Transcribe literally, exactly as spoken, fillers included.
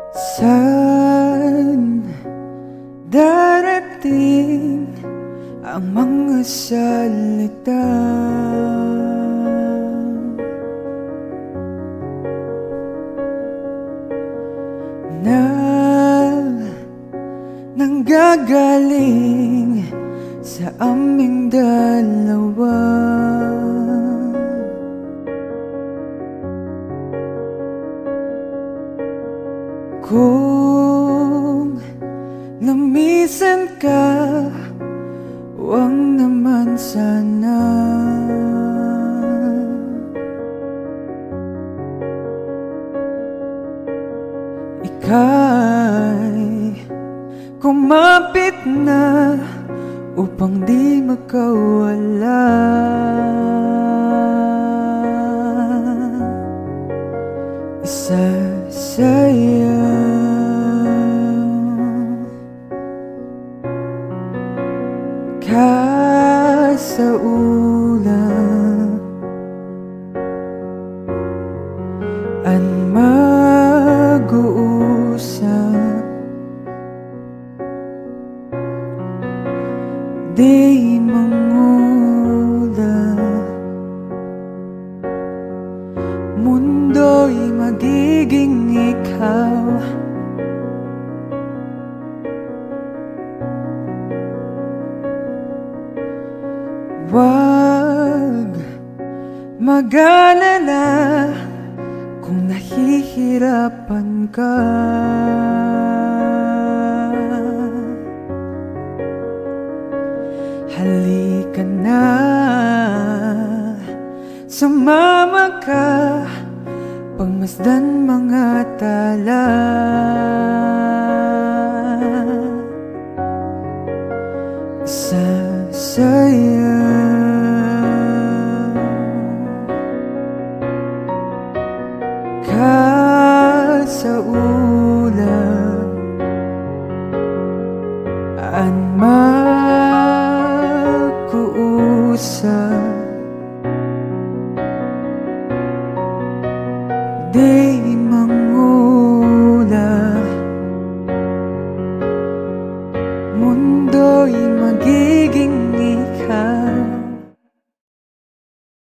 Saan darating ang mga salita na nanggagaling sa aming dalawa? Kung lamisan ka, wag naman sana. Ika'y kumapit na upang di makawala. Isa sa'yo ka sa ulap at mag-uusap, di mangulap. Mundo'y magiging ikaw. Wag mag-alala kung nahihirapan ka. Halika na, sumama ka, pagmasdan mga tala. Isa sa'yo ka sa ulap